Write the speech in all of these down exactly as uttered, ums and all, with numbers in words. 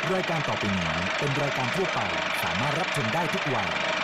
รายการต่อไปนี้เป็นรายการทั่วไปสามารถรับชมได้ทุกวัย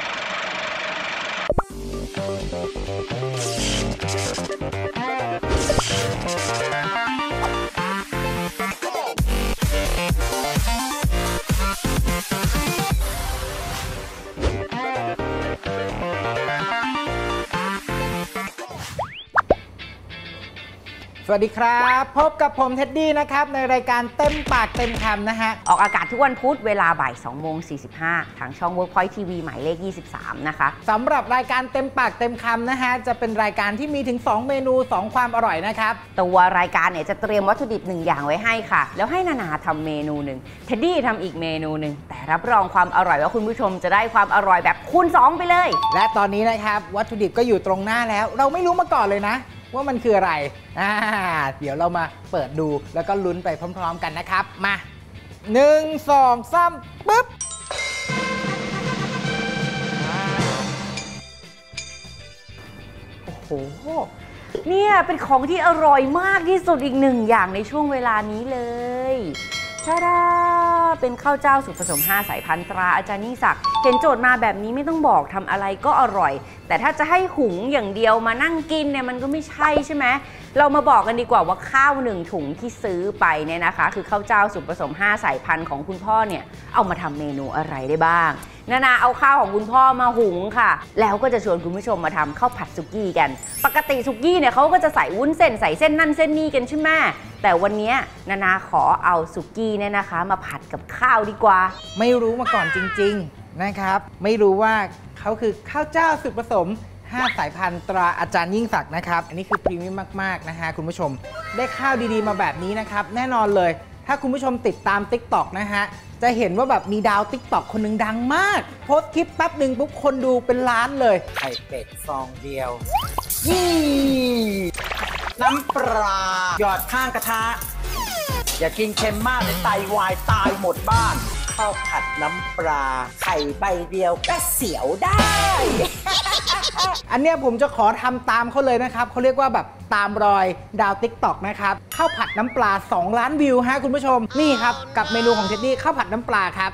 สวัสดีครับพบกับผมเท็ดดี้นะครับในรายการเต็มปากเต็มคำนะฮะออกอากาศทุกวันพุธเวลาบ่ายสองโมงสี่สิบห้าทางช่อง Workpoint ที วี หมายเลขยี่สิบสามนะคะสำหรับรายการเต็มปากเต็มคำนะฮะจะเป็นรายการที่มีถึงสองเมนูสองความอร่อยนะครับตัวรายการเนี่ยจะเตรียมวัตถุดิบหนึ่งอย่างไว้ให้ค่ะแล้วให้นานาทำเมนูหนึ่งเท็ดดี้ทำอีกเมนูหนึ่งแต่รับรองความอร่อยว่าคุณผู้ชมจะได้ความอร่อยแบบคูณสองไปเลยและตอนนี้นะครับวัตถุดิบก็อยู่ตรงหน้าแล้วเราไม่รู้มาก่อนเลยนะว่ามันคืออะไรอ่าเดี๋ยวเรามาเปิดดูแล้วก็ลุ้นไปพร้อมๆกันนะครับมาหนึ่งสองสามปึ๊บโอ้โหเนี่ยเป็นของที่อร่อยมากที่สุดอีกหนึ่งอย่างในช่วงเวลานี้เลยชาดาเป็นข้าวเจ้าสูตรผสมห้าสายพันธุ์ตราอาจารย์ยิ่งศักดิ์เห็นโจทย์มาแบบนี้ไม่ต้องบอกทำอะไรก็อร่อยแต่ถ้าจะให้หุงอย่างเดียวมานั่งกินเนี่ยมันก็ไม่ใช่ใช่ไหมเรามาบอกกันดีกว่าว่าข้าวหนึ่งถุงที่ซื้อไปเนี่ยนะคะคือข้าวเจ้าสูตรผสมห้าสายพันธุ์ของคุณพ่อเนี่ยเอามาทำเมนูอะไรได้บ้างนานาเอาข้าวของคุณพ่อมาหุงค่ะแล้วก็จะชวนคุณผู้ชมมาทำข้าวผัดสุกี้กันปกติสุกี้เนี่ยเขาก็จะใส่วุ้นเส้นใส่เส้นนั่นเส้นนี่กันใช่ไหมแต่วันนี้นานาขอเอาสุกี้เนี่ยนะคะมาผัดกับข้าวดีกว่าไม่รู้มาก่อนจริงๆนะครับไม่รู้ว่าเขาคือข้าวเจ้าสูตรผสมห้าสายพันธุ์ตราอาจารย์ยิ่งศักดิ์นะครับอันนี้คือพรีเมียมมากๆนะฮะคุณผู้ชมได้ข้าวดีๆมาแบบนี้นะครับแน่นอนเลยถ้าคุณผู้ชมติดตาม ติ๊กต็อก นะฮะจะเห็นว่าแบบมีดาว ติ๊กต็อก คนหนึ่งดังมากโพสต์คลิปแป๊บหนึ่งปุ๊บคนดูเป็นล้านเลยไข่เป็ดฟองเดียวนี่น้ำปลาหยอดข้างกระทะอย่ากินเค็มมากเลยไตวายตายหมดบ้านข้าวผัดน้ำปลาไข่ใบเดียวก็เสียวได้ อันเนี้ยผมจะขอทำตามเขาเลยนะครับเขาเรียกว่าแบบตามรอยดาว ติ๊กต็อก นะครับข้าวผัดน้ำปลาสองล้านวิวฮะคุณผู้ชมนี่ครับกับเมนูของเท็ดดี้ข้าวผัดน้ำปลาครับ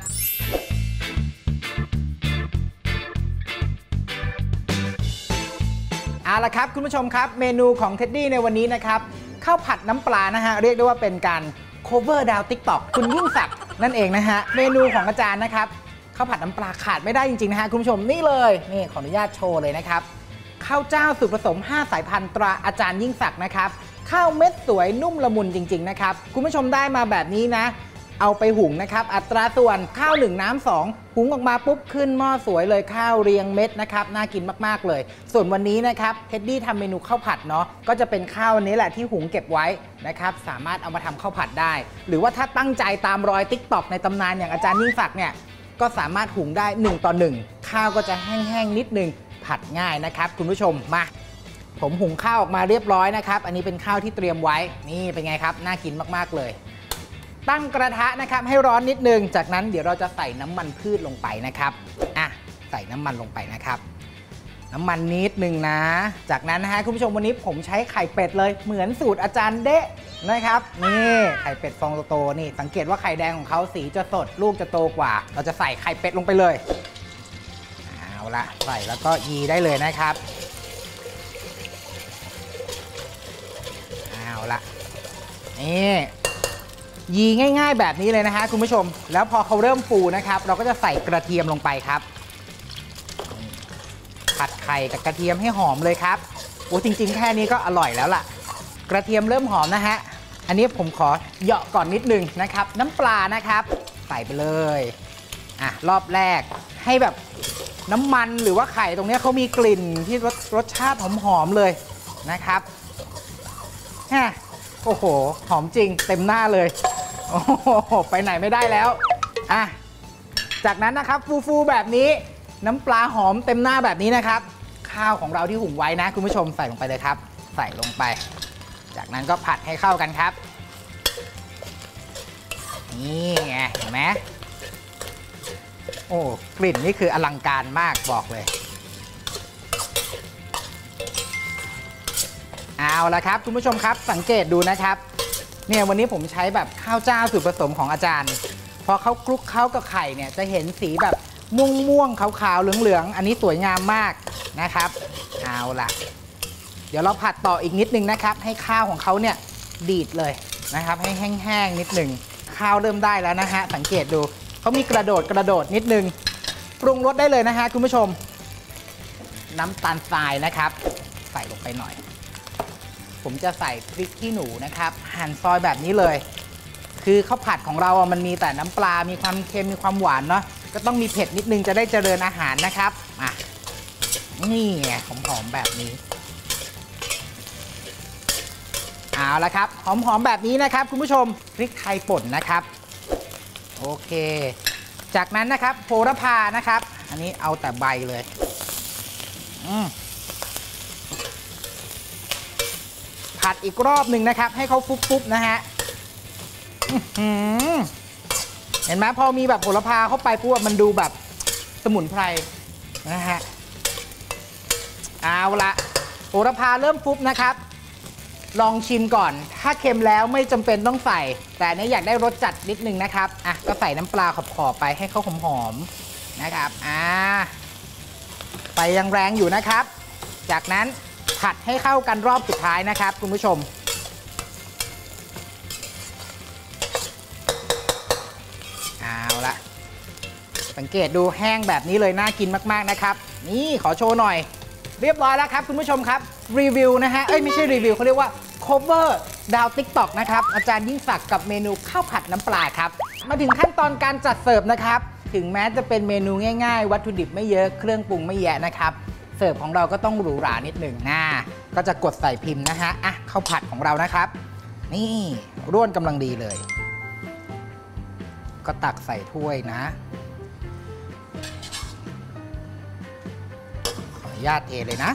เอาละครับคุณผู้ชมครับเมนูของเท็ดดี้ในวันนี้นะครับข้าวผัดน้ำปลานะฮะเรียกได้ว่าเป็นการ โคเวอร์ ดาว ติ๊กต็อก คุณยิ่งศักดิ์นั่นเองนะฮะเมนูของอาจารย์นะครับข้าวผัดน้ำปลาขาดไม่ได้จริงๆนะฮะคุณผู้ชมนี่เลยนี่ขออนุญาตโชว์เลยนะครับข้าวเจ้าสูตรผสมห้าสายพันธุ์ตราอาจารย์ยิ่งศักดิ์นะครับข้าวเม็ดสวยนุ่มละมุนจริงๆนะครับคุณผู้ชมได้มาแบบนี้นะเอาไปหุงนะครับอัตราส่วนข้าวหนึ่งน้ำสองหุงออกมาปุ๊บขึ้นหม้อสวยเลยข้าวเรียงเม็ดนะครับน่ากินมากๆเลยส่วนวันนี้นะครับเท็ดดี้ทำเมนูข้าวผัดเนาะก็จะเป็นข้าวนี้แหละที่หุงเก็บไว้นะครับสามารถเอามาทำข้าวผัดได้หรือว่าถ้าตั้งใจตามรอย ติ๊กต็อก ในตำนานอย่างอาจารย์ยิ่งศักดิ์เนี่ยก็สามารถหุงได้หนึ่งต่อหนึ่งข้าวก็จะแห้งๆนิดนึงผัดง่ายนะครับคุณผู้ชมมาผมหุงข้าวออกมาเรียบร้อยนะครับอันนี้เป็นข้าวที่เตรียมไว้นี่เป็นไงครับน่ากินมากๆเลยตั้งกระทะนะครับให้ร้อนนิดนึงจากนั้นเดี๋ยวเราจะใส่น้ำมันพืชลงไปนะครับอ่ะใส่น้ำมันลงไปนะครับน้ำมันนิดนึงนะจากนั้นนะฮะคุณผู้ชมวันนี้ผมใช้ไข่เป็ดเลยเหมือนสูตรอาจารย์เดะนะครับนี่ไข่เป็ดฟองโตๆนี่สังเกตว่าไข่แดงของเขาสีจะสดลูกจะโตกว่าเราจะใส่ไข่เป็ดลงไปเลยเอาละใส่แล้วก็ยีได้เลยนะครับเอาละนี่ยีง่ายๆแบบนี้เลยนะฮะคุณผู้ชมแล้วพอเขาเริ่มฟูนะครับเราก็จะใส่กระเทียมลงไปครับผัดไข่กับกระเทียมให้หอมเลยครับโอ้จริงๆแค่นี้ก็อร่อยแล้วล่ะกระเทียมเริ่มหอมนะฮะอันนี้ผมขอเหยาะก่อนนิดนึงนะครับน้ำปลานะครับใส่ไปเลยอ่ะรอบแรกให้แบบน้ำมันหรือว่าไข่ตรงนี้เขามีกลิ่นที่รสรสชาติหอมๆเลยนะครับฮะโอ้โหหอมจริงเต็มหน้าเลยโอ้โหไปไหนไม่ได้แล้วอ่ะจากนั้นนะครับฟูๆแบบนี้น้ำปลาหอมเต็มหน้าแบบนี้นะครับข้าวของเราที่หุงไว้นะคุณผู้ชมใส่ลงไปเลยครับใส่ลงไปจากนั้นก็ผัดให้เข้ากันครับนี่ไงเห็นไหมโอ้กลิ่นนี่คืออลังการมากบอกเลยเอาละครับคุณผู้ชมครับสังเกตดูนะครับเนี่ยวันนี้ผมใช้แบบข้าวเจ้าสูตรผสมของอาจารย์พอเขาคลุกเคล้ากับไข่เนี่ยจะเห็นสีแบบม่วงม่วงขาวๆเหลืองๆอันนี้สวยงามมากนะครับเอาล่ะเดี๋ยวเราผัดต่ออีกนิดนึงนะครับให้ข้าวของเขาเนี่ยดีดเลยนะครับให้แห้งๆนิดนึงข้าวเริ่มได้แล้วนะฮะสังเกตดูเขามีกระโดดกระโดดนิดนึงปรุงรสได้เลยนะฮะคุณผู้ชมน้ำตาลทรายนะครับใส่ลงไปหน่อยผมจะใส่พริกขี้หนูนะครับหั่นซอยแบบนี้เลยคือข้าวผัดของเราอ่ะมันมีแต่น้ำปลามีความเค็มมีความหวานเนาะก็ต้องมีเผ็ดนิดนึงจะได้เจริญอาหารนะครับอ่ะนี่ไงหอมๆแบบนี้เอาละครับหอมๆแบบนี้นะครับคุณผู้ชมพริกไทยป่นนะครับโอเคจากนั้นนะครับโหระพานะครับอันนี้เอาแต่ใบเลยอืมผัดอีกรอบหนึ่งนะครับให้เขาฟุบๆนะฮะเห็นไหมพอมีแบบโหระพาเข้าไปปุ๊บมันดูแบบสมุนไพรนะฮะเอาละโหระพาเริ่มฟุบนะครับลองชิมก่อนถ้าเค็มแล้วไม่จำเป็นต้องใส่แต่อันนี้อยากได้รสจัดนิดนึงนะครับอ่ะก็ใส่น้ำปลาขอบๆไปให้เขาหอมๆนะครับอ่าไฟยังแรงอยู่นะครับจากนั้นผัดให้เข้ากันรอบสุดท้ายนะครับคุณผู้ชมเอาละสังเกตดูแห้งแบบนี้เลยน่ากินมากๆนะครับนี่ขอโชว์หน่อยเรียบร้อยแล้วครับคุณผู้ชมครับรีวิวนะฮะเอ้ยไม่ใช่รีวิวเขาเรียกว่า cover ดาว ติ๊กต็อก นะครับอาจารย์ยิ่งศักดิ์กับเมนูข้าวผัดน้ำปลาครับมาถึงขั้นตอนการจัดเสิร์ฟนะครับถึงแม้จะเป็นเมนูง่ายๆวัตถุดิบไม่เยอะเครื่องปรุงไม่แยะนะครับเสิร์ฟของเราก็ต้องหรูหรานิดหนึ่งนะก็จะกดใส่พิมพ์นะฮะอ่ะข้าวผัดของเรานะครับนี่ร่วนกำลังดีเลยก็ตักใส่ถ้วยนะขออนุญาตเทเลยนะ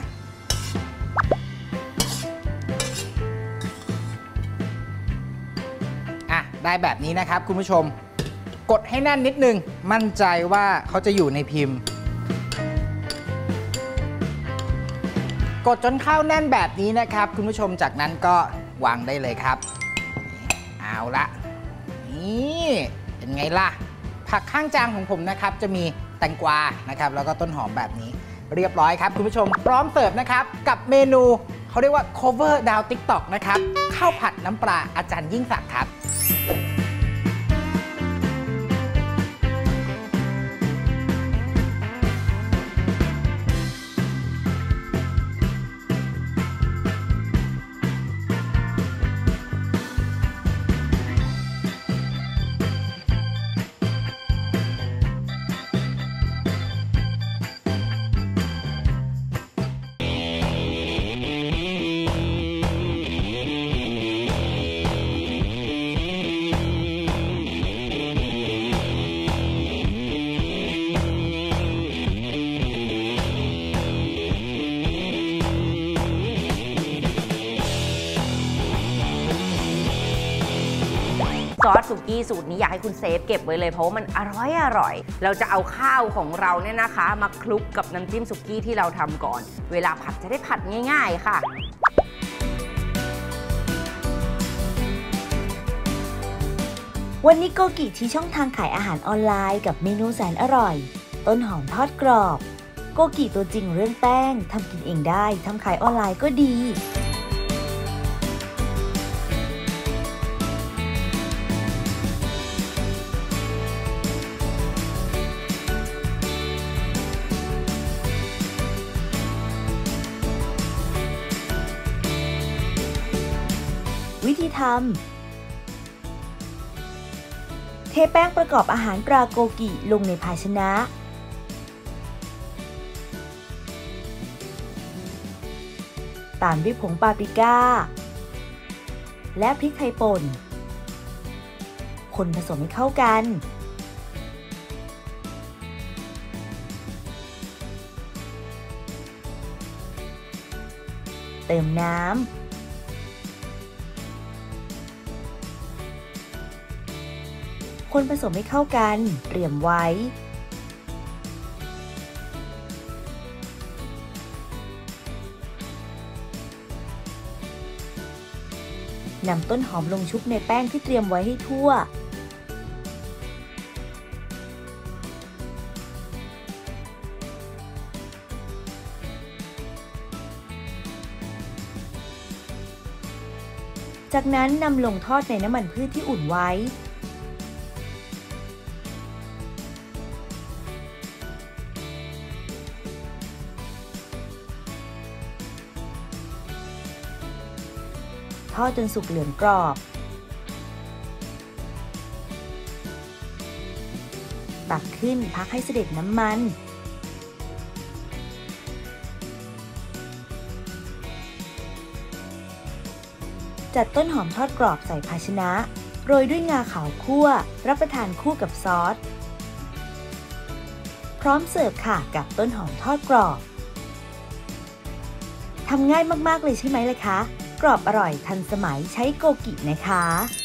อ่ะได้แบบนี้นะครับคุณผู้ชมกดให้แน่นนิดนึงมั่นใจว่าเขาจะอยู่ในพิมพ์กดจนข้าวแน่นแบบนี้นะครับคุณผู้ชมจากนั้นก็วางได้เลยครับเอาละนี่เป็นไงล่ะผักข้างจานของผมนะครับจะมีแตงกวานะครับแล้วก็ต้นหอมแบบนี้เรียบร้อยครับคุณผู้ชมพร้อมเสิร์ฟนะครับกับเมนูเขาเรียกว่า cover ดาว ติ๊กต็อก นะครับข้าวผัดน้ำปลาอาจารย์ยิ่งศักดิ์ครับซอสสุกี้สูตรนี้อยากให้คุณเซฟเก็บไว้เลยเพราะว่ามันอร่อยอร่อยเราจะเอาข้าวของเราเนี่ยนะคะมาคลุกกับน้ำจิ้มสุกี้ที่เราทำก่อนเวลาผัดจะได้ผัดง่ายๆค่ะวันนี้โกกิที่ช่องทางขายอาหารออนไลน์กับเมนูแสนอร่อยต้นหอมทอดกรอบโกกิตัวจริงเรื่องแป้งทำกินเองได้ทำขายออนไลน์ก็ดีวิธีทำเทแป้งประกอบอาหารปลาโกกิลงในภาชนะตามด้วยผงปาปริก้าและพริกไทยป่นคนผสมให้เข้ากันเติมน้ำคนผสมให้เข้ากันเตรียมไว้นำต้นหอมลงชุบในแป้งที่เตรียมไว้ให้ทั่วจากนั้นนำลงทอดในน้ำมันพืชที่อุ่นไว้ทอดจนสุกเหลืองกรอบตักขึ้นพักให้เสด็จน้ำมันจัดต้นหอมทอดกรอบใส่ภาชนะโรยด้วยงาขาวคั่วรับประทานคู่กับซอสพร้อมเสิร์ฟค่ะกับต้นหอมทอดกรอบทำง่ายมากๆเลยใช่ไหมล่ะคะกรอบอร่อยทันสมัยใช้โกกินะคะ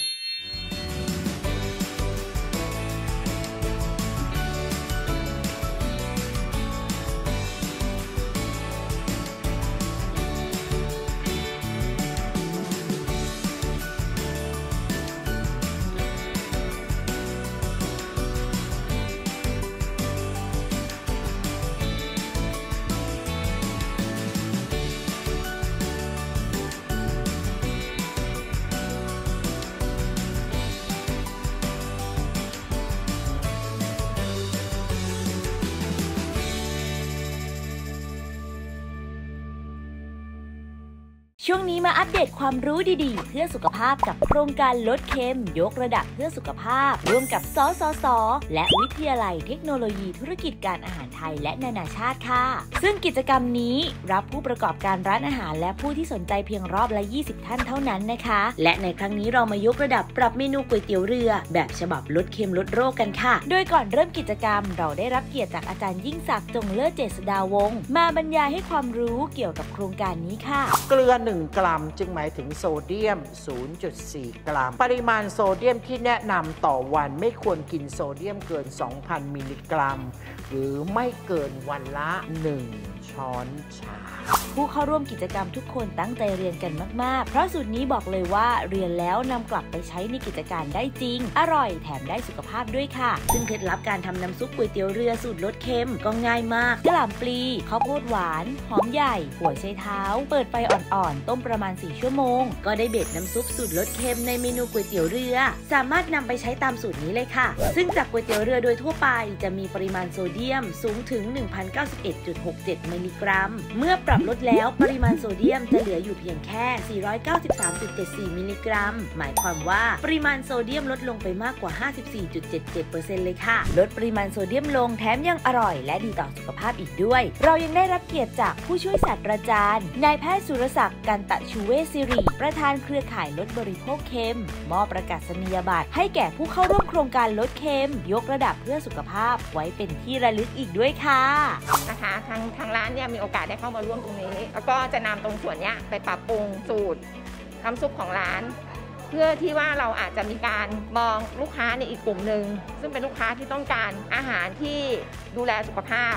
ช่วงนี้มาอัปเดตความรู้ดีๆเพื่อสุขภาพกับโครงการลดเค็มยกระดับเพื่อสุขภาพร่วมกับสสส.และวิทยาลัยเทคโนโลยีธุรกิจการอาหารไทยและนานาชาติค่ะซึ่งกิจกรรมนี้รับผู้ประกอบการร้านอาหารและผู้ที่สนใจเพียงรอบละยี่สิบท่านเท่านั้นนะคะและในครั้งนี้เรามายกระดับปรับเมนูก๋วยเตี๋ยวเรือแบบฉบับลดเค็มลดโรคกันค่ะโดยก่อนเริ่มกิจกรรมเราได้รับเกียรติจากอาจารย์ยิ่งศักดิ์จงเลิศเจษฎาวงศ์มาบรรยายให้ความรู้เกี่ยวกับโครงการนี้ค่ะเกลือหนึ่งกรัมจึงหมายถึงโซเดียม ศูนย์จุดสี่ กรัมปริมาณโซเดียมที่แนะนำต่อวันไม่ควรกินโซเดียมเกิน สองพัน มิลลิกรัมหรือไม่เกินวันละหนึ่งช้อนชาผู้เข้าร่วมกิจกรรมทุกคนตั้งใจเรียนกันมากๆเพราะสูตรนี้บอกเลยว่าเรียนแล้วนำกลับไปใช้ในกิจการได้จริงอร่อยแถมได้สุขภาพด้วยค่ะซึ่งเคล็ดลับการทำน้ำซุปก๋วยเตี๋ยวเรือสูตรลดเค็มก็ง่ายมากกะหล่ำปลีข้าวโพดหวานหอมใหญ่หัวไชเท้าเปิดไฟอ่อนๆต้มประมาณสี่ชั่วโมงก็ได้เบ็ดน้ำซุปสูตรลดเค็มในเมนูก๋วยเตี๋ยวเรือสามารถนำไปใช้ตามสูตรนี้เลยค่ะซึ่งจากก๋วยเตี๋ยวเรือโดยทั่วไปจะมีปริมาณโซเดียมสูงถึง หนึ่งพันเก้าสิบเอ็ดจุดหกเจ็ด มิลลิกรัมเมื่อปรับลดแล้วปริมาณโซเดียมจะเหลืออยู่เพียงแค่ สี่ร้อยเก้าสิบสามจุดเจ็ดสี่ มิลลิกรัมหมายความว่าปริมาณโซเดียมลดลงไปมากกว่า ห้าสิบสี่จุดเจ็ดเจ็ดเปอร์เซ็นต์ เลยค่ะลดปริมาณโซเดียมลงแถมยังอร่อยและดีต่อสุขภาพอีกด้วยเรายังได้รับเกียรติจากผู้ช่วยศาสตราจารย์นายแพทย์สุรศักดิ์กันตะชูเวชศิริประธานเครือข่ายลดบริโภคเค็มมอบประกาศนียบัตรให้แก่ผู้เข้าร่วมโครงการลดเค็มยกระดับเพื่อสุขภาพไว้เป็นที่ระลึกอีกด้วยค่ะนะคะทางทางร้านเนี่ยมีโอกาสได้เข้ามาร่วมตรงนี้แล้วก็จะนำตรงส่วนนี้ไปปรับปรุงสูตรน้ำซุปของร้านเพื่อที่ว่าเราอาจจะมีการมองลูกค้าในอีกกลุ่มหนึ่งซึ่งเป็นลูกค้าที่ต้องการอาหารที่ดูแลสุขภาพ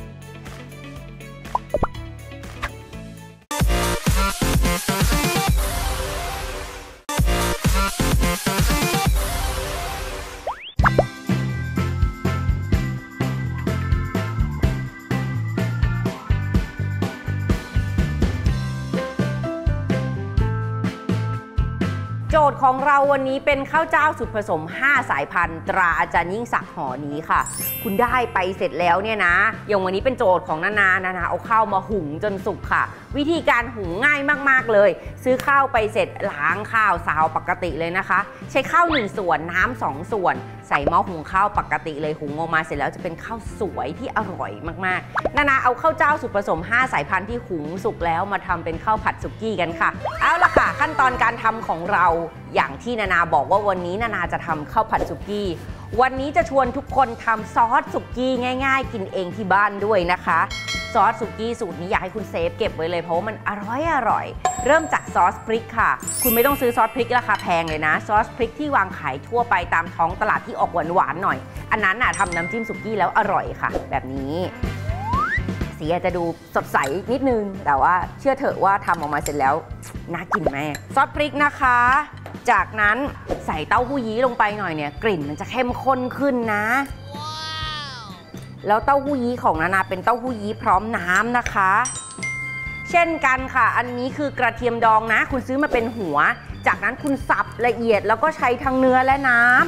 โจทย์ของเราวันนี้เป็นข้าวเจ้าสูตรผสมห้าสายพันธุ์ตราอาจารย์ยิ่งศักดิ์ห่อนี้ค่ะคุณได้ไปเสร็จแล้วเนี่ยนะอย่างวันนี้เป็นโจทย์ของนานานานาเอาข้าวมาหุงจนสุกค่ะวิธีการหุงง่ายมากๆเลยซื้อข้าวไปเสร็จล้างข้าวซาวปกติเลยนะคะใช้ข้าวหนึ่งส่วนน้ำสองส่วนใส่หม้อหุงข้าวปกติเลยหุงออกมาเสร็จแล้วจะเป็นข้าวสวยที่อร่อยมากๆนานาเอาข้าวเจ้าสูตรผสมห้าสายพันธุ์ที่หุงสุกแล้วมาทำเป็นข้าวผัดสุกี้กันค่ะเอาล่ะค่ะขั้นตอนการทำของเราอย่างที่นานาบอกว่าวันนี้นานาจะทำข้าวผัดสุกี้วันนี้จะชวนทุกคนทำซอสสุกี้ง่ายๆกินเองที่บ้านด้วยนะคะซอสสุกี้สูตรนี้อยากให้คุณเซฟเก็บไว้เลยเพราะว่ามันอร่อยอร่อยเริ่มจากซอสพริกค่ะคุณไม่ต้องซื้อซอสพริกราคาแพงเลยนะซอสพริกที่วางขายทั่วไปตามท้องตลาดที่ออกหวานๆหน่อยอันนั้นน่ะทำน้ำจิ้มสุกี้แล้วอร่อยค่ะแบบนี้สีอาจจะดูสดใสนิดนึงแต่ว่าเชื่อเถอะว่าทำออกมาเสร็จแล้วน่ากินแม่ซอสพริกนะคะจากนั้นใส่เต้าหู้ยี้ลงไปหน่อยเนี่ยกลิ่นมันจะเข้มข้นขึ้นนะ wow. แล้วเต้าหู้ยี้ของนานาเป็นเต้าหู้ยี้พร้อมน้ำนะคะเช่นกันค่ะอันนี้คือกระเทียมดองนะคุณซื้อมาเป็นหัวจากนั้นคุณสับละเอียดแล้วก็ใช้ทั้งเนื้อและน้ำ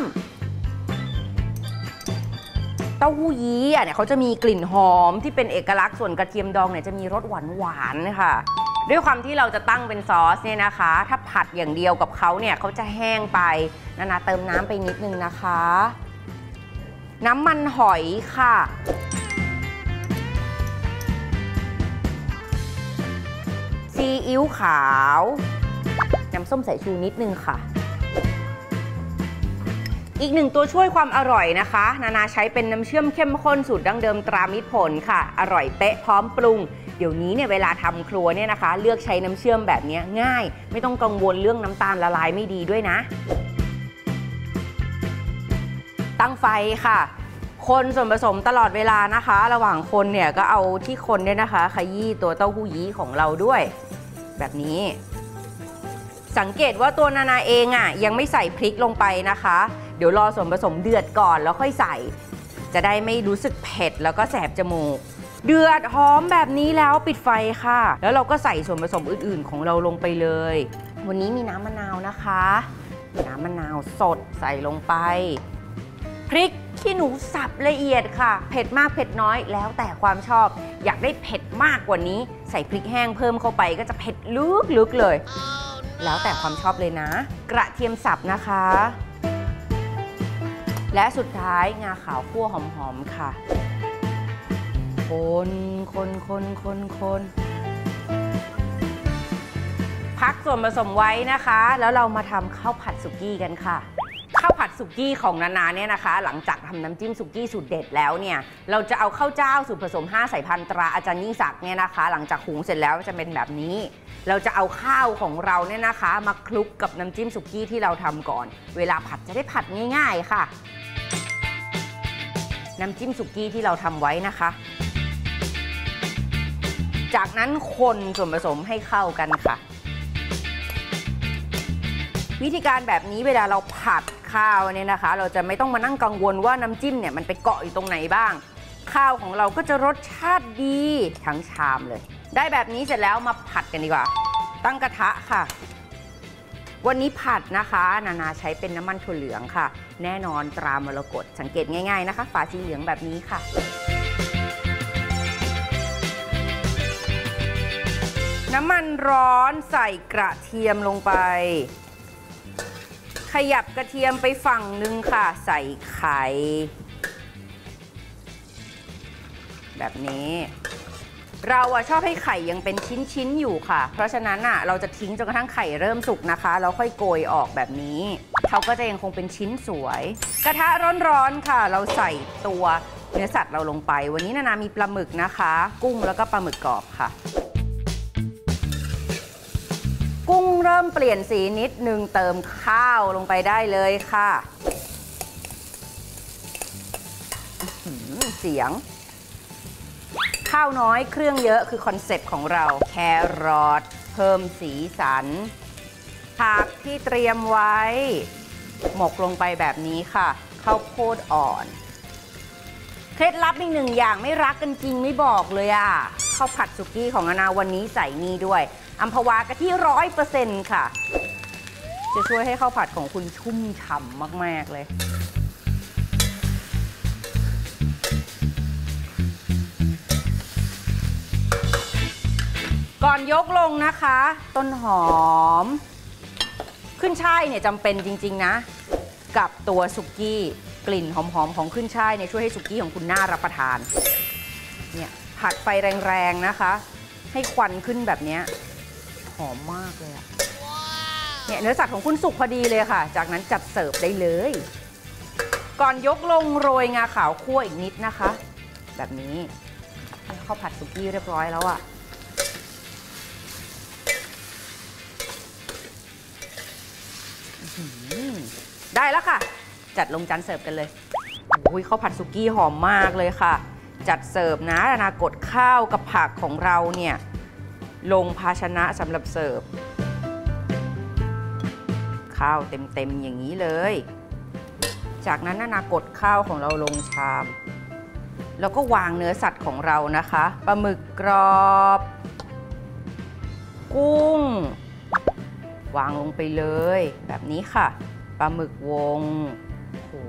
เต้าหู้ยี้อ่ะเนี่ยเขาจะมีกลิ่นหอมที่เป็นเอกลักษณ์ส่วนกระเทียมดองเนี่ยจะมีรสหวานหวานนะคะด้วยความที่เราจะตั้งเป็นซอสเนี่ยนะคะถ้าผัดอย่างเดียวกับเขาเนี่ยเขาจะแห้งไปนานาเติมน้ำไปนิดนึงนะคะน้ำมันหอยค่ะซีอิ๊วขาวน้ำส้มสายชูนิดนึงค่ะอีกหนึ่งตัวช่วยความอร่อยนะคะนานาใช้เป็นน้ำเชื่อมเข้มข้นสูตรดั้งเดิมตรามิตรผลค่ะอร่อยเป๊ะพร้อมปรุงเดี๋ยวนี้เนี่ยเวลาทำครัวเนี่ยนะคะเลือกใช้น้ำเชื่อมแบบนี้ง่ายไม่ต้องกังวลเรื่องน้ำตาลละลายไม่ดีด้วยนะตั้งไฟค่ะคนส่วนผสมตลอดเวลานะคะระหว่างคนเนี่ยก็เอาที่คนเนี่ยนะคะขยี้ตัวเต้าหู้ยี้ของเราด้วยแบบนี้สังเกตว่าตัวนานาเองอ่ะยังไม่ใส่พริกลงไปนะคะเดี๋ยวรอส่วนผสมเดือดก่อนแล้วค่อยใส่จะได้ไม่รู้สึกเผ็ดแล้วก็แสบจมูกเดือดหอมแบบนี้แล้วปิดไฟค่ะแล้วเราก็ใส่ส่วนผสมอื่นๆของเราลงไปเลยวันนี้มีน้ำมะนาวนะคะน้ำมะนาวสดใส่ลงไปพริกขี้หนูสับละเอียดค่ะเผ็ดมากเผ็ดน้อยแล้วแต่ความชอบอยากได้เผ็ดมากกว่านี้ใส่พริกแห้งเพิ่มเข้าไปก็จะเผ็ดลึกๆเลยแล้วแต่ความชอบเลยนะกระเทียมสับนะคะและสุดท้ายงาขาวคั่วหอมๆค่ะคนคนคนคนคนพักส่วนผสมไว้นะคะแล้วเรามาทำข้าวผัดสุกี้กันค่ะข้าวผัดสุกี้ของนานาเนี่ยนะคะหลังจากทำน้ำจิ้มสุกี้สูตรเด็ดแล้วเนี่ยเราจะเอาข้าวเจ้าสูตรผสมห้าสายพันธุ์ตราอาจารย์ยิ่งศักดิ์เนี่ยนะคะหลังจากหุงเสร็จแล้วจะเป็นแบบนี้เราจะเอาข้าวของเราเนี่ยนะคะมาคลุกกับน้ำจิ้มสุกี้ที่เราทำก่อนเวลาผัดจะได้ผัดง่ายๆค่ะน้ำจิ้มสุกี้ที่เราทำไว้นะคะจากนั้นคนส่วนผสมให้เข้ากันค่ะวิธีการแบบนี้เวลาเราผัดข้าวเนี่ยนะคะเราจะไม่ต้องมานั่งกังวลว่าน้ำจิ้มเนี่ยมันไปเกาะอยู่ตรงไหนบ้างข้าวของเราก็จะรสชาติดีทั้งชามเลยได้แบบนี้เสร็จแล้วมาผัดกันดีกว่าตั้งกระทะค่ะวันนี้ผัดนะคะนานาใช้เป็นน้ำมันถั่วเหลืองค่ะแน่นอนตรามรกตสังเกตง่ายๆนะคะฝาสีเหลืองแบบนี้ค่ะน้ำมันร้อนใส่กระเทียมลงไปขยับกระเทียมไปฝั่งนึงค่ะใส่ไข่แบบนี้เราอะชอบให้ไข่ยังเป็นชิ้นๆอยู่ค่ะเพราะฉะนั้นอะเราจะทิ้งจนกระทั่งไข่เริ่มสุกนะคะแล้วค่อยโกยออกแบบนี้เขาก็จะยังคงเป็นชิ้นสวยกระทะร้อนๆค่ะเราใส่ตัวเนื้อสัตว์เราลงไปวันนี้นานามีปลาหมึกนะคะกุ้งแล้วก็ปลาหมึกกรอบค่ะกุ้งเริ่มเปลี่ยนสีนิดนึงเติมข้าวลงไปได้เลยค่ะเสียงข้าวน้อยเครื่องเยอะคือคอนเซ็ปต์ของเราแครอทเพิ่มสีสันผักที่เตรียมไว้หมกลงไปแบบนี้ค่ะข้าวโพดอ่อนเคล็ดลับอีกหนึ่งอย่างไม่รักกันจริงไม่บอกเลยอ่ะข้าวผัดสุกี้ของนานาวันนี้ใส่นี่ด้วยอัมพวากะทิร้อยเปอร์เซ็นต์ค่ะจะช่วยให้ข้าวผัดของคุณชุ่มฉ่ำมากๆเลยก่อนยกลงนะคะต้นหอมขึ้นช่ายเนี่ยจำเป็นจริงๆนะกับตัวสุกี้กลิ่นหอมๆของขึ้นช่ายเนี่ยช่วยให้สุกี้ของคุณน่ารับประทานเนี่ยผัดไฟแรงๆนะคะให้ควันขึ้นแบบนี้หอมมากเลยอะเนี่ยเนื้อสัตว์ของคุณสุกพอดีเลยค่ะจากนั้นจัดเสิร์ฟได้เลยก่อนยกลงโรยงาขาวคั่วอีกนิดนะคะแบบนี้ข้าวผัดสุกี้เรียบร้อยแล้วอะได้แล้วค่ะจัดลงจานเสิร์ฟกันเลยโอ้ยข้าวผัดสุกี้หอมมากเลยค่ะจัดเสิร์ฟนะนานากดข้าวกับผักของเราเนี่ยลงภาชนะสำหรับเสิร์ฟข้าวเต็มๆอย่างนี้เลยจากนั้นนานากดข้าวของเราลงชามแล้วก็วางเนื้อสัตว์ของเรานะคะปลาหมึกกรอบกุ้งวางลงไปเลยแบบนี้ค่ะปลาหมึกวงโห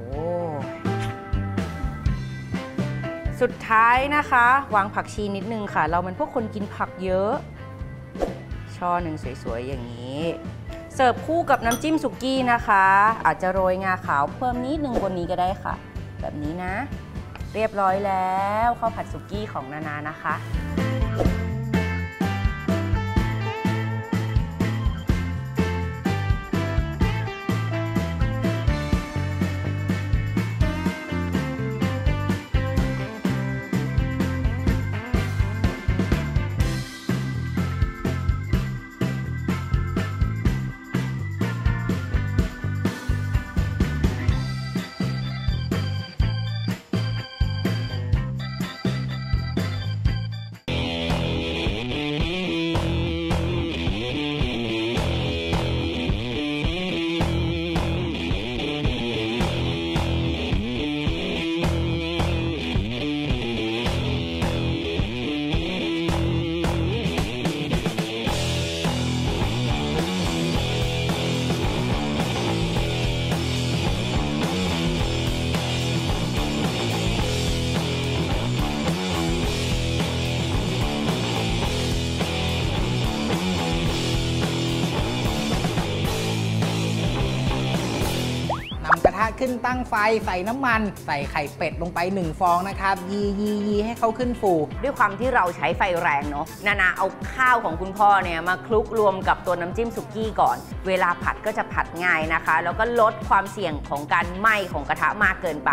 สุดท้ายนะคะวางผักชีนิดนึงค่ะเราเป็นพวกคนกินผักเยอะช่อหนึ่งสวยๆอย่างนี้เสิร์ฟคู่กับน้ำจิ้มสุกี้นะคะอาจจะโรยงาขาวเพิ่มนิดนึงบนนี้ก็ได้ค่ะแบบนี้นะเรียบร้อยแล้วข้าวผัดสุกี้ของนานานะคะขึ้นตั้งไฟใส่น้ำมันใส่ไข่เป็ดลงไปหนึ่งฟองนะครับยียียีให้เขาขึ้นฟูด้วยความที่เราใช้ไฟแรงเนาะนานาเอาข้าวของคุณพ่อเนี่ยมาคลุกรวมกับตัวน้ำจิ้มสุกี้ก่อนเวลาผัดก็จะผัดง่ายนะคะแล้วก็ลดความเสี่ยงของการไหม้ของกระทะมากเกินไป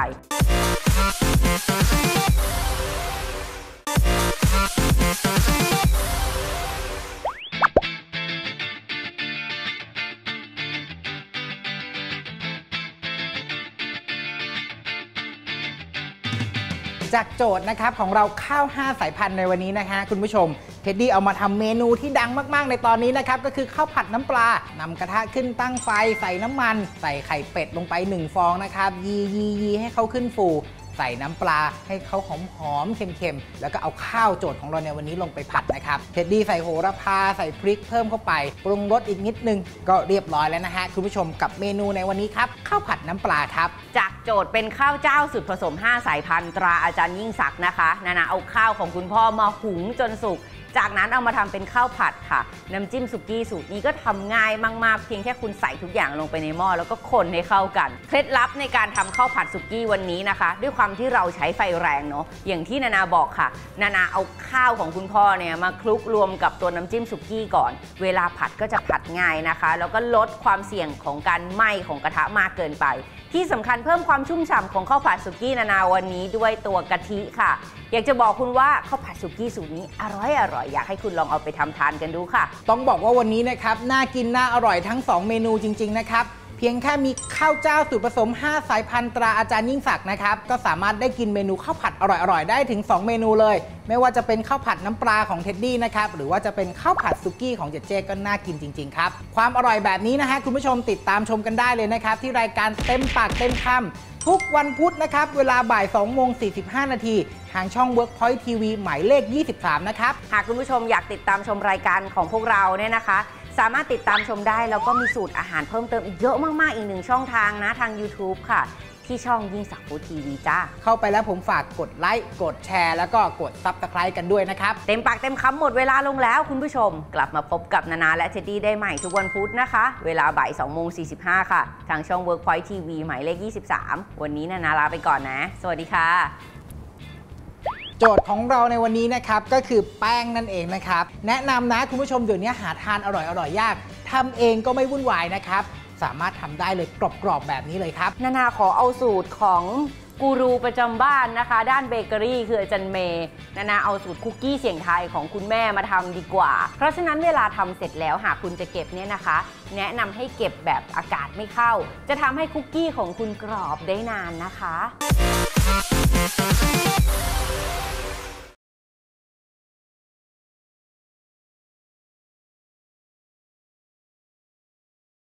จากโจทย์นะครับของเราข้าวห้าสายพันธุ์ในวันนี้นะฮะคุณผู้ชมเท็ดดี้เอามาทำเมนูที่ดังมากๆในตอนนี้นะครับก็คือข้าวผัดน้ำปลานำกระทะขึ้นตั้งไฟใส่น้ำมันใส่ไข่เป็ดลงไปหนึ่งฟองนะครับยียียีให้เขาขึ้นฟูใส่น้ำปลาให้เขาหอมๆเค็มๆแล้วก็เอาข้าวโจทย์ของเราในวันนี้ลงไปผัดนะครับเท็ดดี้ใส่โหระพาใส่พริกเพิ่มเข้าไปปรุงรสอีกนิดนึงก็เรียบร้อยแล้วนะฮะคุณผู้ชมกับเมนูในวันนี้ครับข้าวผัดน้ำปลาครับจากโจทย์เป็นข้าวเจ้าสูตรผสมห้าสายพันธุ์ตราอาจารย์ยิ่งศักดิ์นะคะนานาเอาข้าวของคุณพ่อมาหุงจนสุกจากนั้นเอามาทำเป็นข้าวผัดค่ะน้ำจิ้มสุกี้สูตรนี้ก็ทำง่ายมากๆเพียงแค่คุณใส่ทุกอย่างลงไปในหม้อแล้วก็คนให้เข้ากันเคล็ดลับในการทำข้าวผัดสุกี้วันนี้นะคะด้วยความที่เราใช้ไฟแรงเนาะอย่างที่นานาบอกค่ะนานาเอาข้าวของคุณพ่อเนี่ยมาคลุกรวมกับตัวน้ำจิ้มสุกี้ก่อนเวลาผัดก็จะผัดง่ายนะคะแล้วก็ลดความเสี่ยงของการไหม้ของกระทะมากเกินไปที่สำคัญเพิ่มความชุ่มฉ่ำของข้าวผัดสุกี้นานาวันนี้ด้วยตัวกะทิค่ะอยากจะบอกคุณว่าข้าวผัดสุกี้สูตรนี้อร่อยอร่อยอยากให้คุณลองเอาไปทำทานกันดูค่ะต้องบอกว่าวันนี้นะครับน่ากินน่าอร่อยทั้งสองเมนูจริงๆนะครับเพียงแค่มีข้าวเจ้าสูตรผสมห้าสายพันธุ์ตราอาจารย์ยิ่งศักดิ์นะครับก็สามารถได้กินเมนูข้าวผัดอร่อยๆได้ถึงสองเมนูเลยไม่ว่าจะเป็นข้าวผัดน้ำปลาของเท็ดดี้นะครับหรือว่าจะเป็นข้าวผัดสุกี้ของเจเจก็น่ากินจริงๆครับความอร่อยแบบนี้นะฮะคุณผู้ชมติดตามชมกันได้เลยนะครับที่รายการเต็มปากเต็มคำทุกวันพุธนะครับเวลาบ่ายสองโมงสี่สิบห้านาทีทางช่อง Workpoint ที วี หมายเลขยี่สิบสามนะครับหากคุณผู้ชมอยากติดตามชมรายการของพวกเราเนี่ยนะคะสามารถติดตามชมได้แล้วก็มีสูตรอาหารเพิ่มเติมอีกเยอะมากๆอีกหนึ่งช่องทางนะทาง YouTube ค่ะที่ช่องยิ่งศักดิ์ฟู้ดทีวีจ้าเข้าไปแล้วผมฝากกดไลค์กดแชร์แล้วก็กด ซับสไครบ์ กันด้วยนะครับเต็มปากเต็มคำหมดเวลาลงแล้วคุณผู้ชมกลับมาพบกับนานาและเท็ดดี้ได้ใหม่ทุกวันพุธนะคะเวลาบ่ายสองโมงสี่สิบห้าค่ะทางช่อง Workpoint ที วี หมายเลขยี่สิบสามวันนี้นานาลาไปก่อนนะสวัสดีค่ะโจทย์ของเราในวันนี้นะครับก็คือแป้งนั่นเองนะครับแนะนำนะคุณผู้ชมเดี๋ยวนี้หาทานอร่อยอร่อยยากทำเองก็ไม่วุ่นวายนะครับสามารถทำได้เลยกรอบๆแบบนี้เลยครับนานาขอเอาสูตรของกูรูประจำบ้านนะคะด้านเบเกอรี่คืออาจารย์เมย์นานาเอาสูตรคุกกี้เสี่ยงทายของคุณแม่มาทำดีกว่าเพราะฉะนั้นเวลาทำเสร็จแล้วหากคุณจะเก็บเนี่ยนะคะแนะนำให้เก็บแบบอากาศไม่เข้าจะทำให้คุกกี้ของคุณกรอบได้นานนะคะ